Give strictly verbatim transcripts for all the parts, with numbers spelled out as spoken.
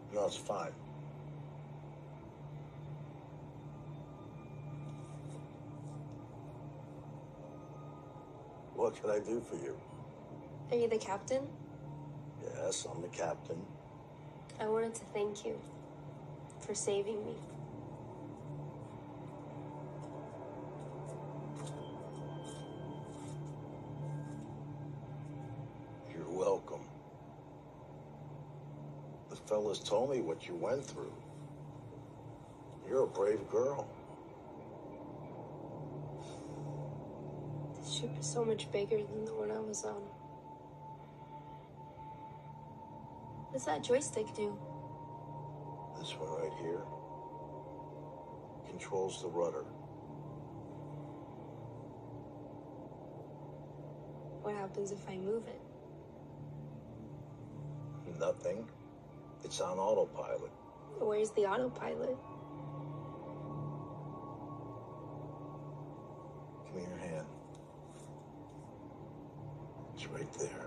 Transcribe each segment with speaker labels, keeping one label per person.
Speaker 1: No, it's fine. What can I do for you?
Speaker 2: Are you the captain?
Speaker 1: Yes, I'm the captain.
Speaker 2: I wanted to thank you for saving me.
Speaker 1: You're welcome. The fellas told me what you went through. You're a brave girl.
Speaker 2: This ship is so much bigger than the one I was on. What does that joystick do?
Speaker 1: This one right here controls the rudder.
Speaker 2: What happens if I move it?
Speaker 1: Nothing. It's on autopilot.
Speaker 2: Where's the autopilot?
Speaker 1: Give me your hand. It's right there.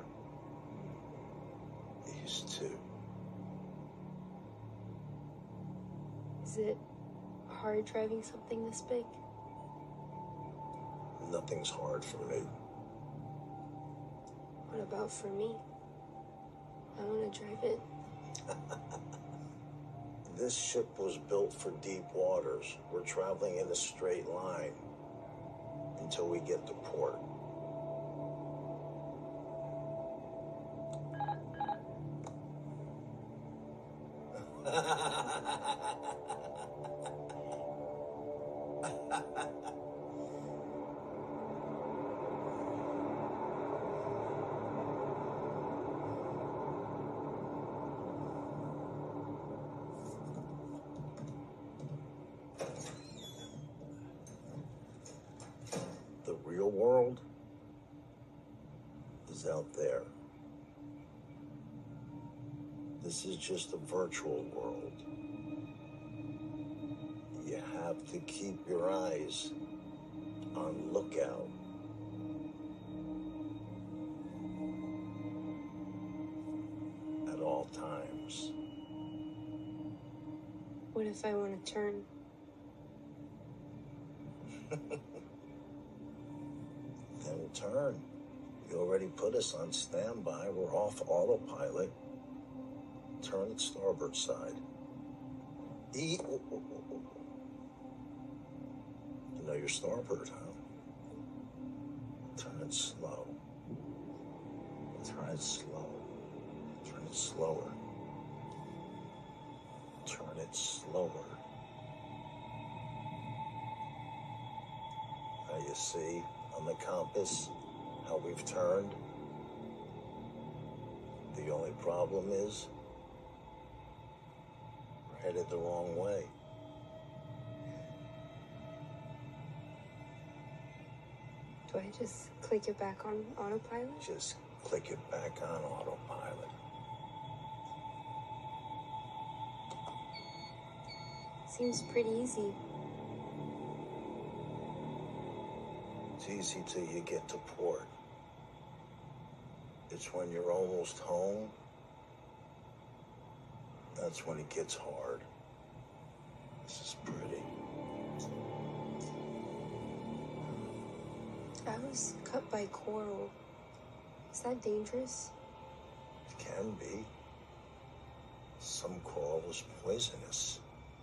Speaker 1: These two.
Speaker 2: Is it hard driving something this big?
Speaker 1: Nothing's hard for me.
Speaker 2: What about for me? I want to drive it.
Speaker 1: This ship was built for deep waters. We're traveling in a straight line until we get to port. The real world is out there. This is just a virtual world. You have to keep your eyes on lookout. At all times.
Speaker 2: What if I want to turn?
Speaker 1: Then turn. You already put us on standby. We're off autopilot. Turn at starboard side. E. Oh, oh, oh, oh. You know your starboard, huh? Turn it slow. Turn it slow. Turn it slower. Turn it slower. Now you see on the compass how we've turned. The only problem is we're headed the wrong way.
Speaker 2: Do I just click it back on autopilot?
Speaker 1: Just click it back on autopilot.
Speaker 2: Seems pretty easy.
Speaker 1: It's easy till you get to port. It's when you're almost home. That's when it gets hard. This is pretty.
Speaker 2: I was cut by coral. Is that dangerous?
Speaker 1: It can be. Some coral is poisonous.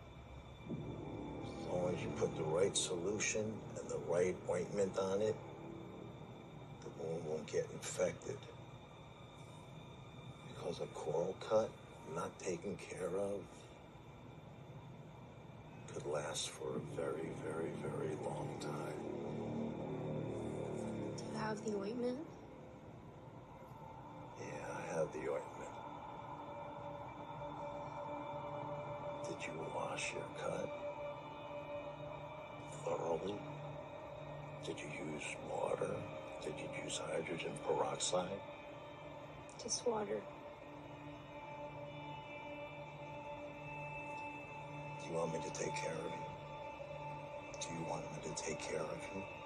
Speaker 1: As long as you put the right solution and the right ointment on it, the wound won't get infected. Because a coral cut, not taken care of, could last for a very, very, very long time.
Speaker 2: Do you have the ointment?
Speaker 1: Yeah, I have the ointment. Did you wash your cut thoroughly? Did you use water? Did you use hydrogen peroxide?
Speaker 2: Just water.
Speaker 1: Do you want me to take care of you? Do you want me to take care of you?